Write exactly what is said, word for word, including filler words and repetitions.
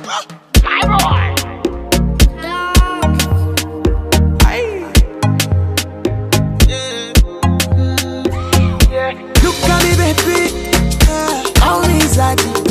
My boy. Look at me, baby. Only Zaddy.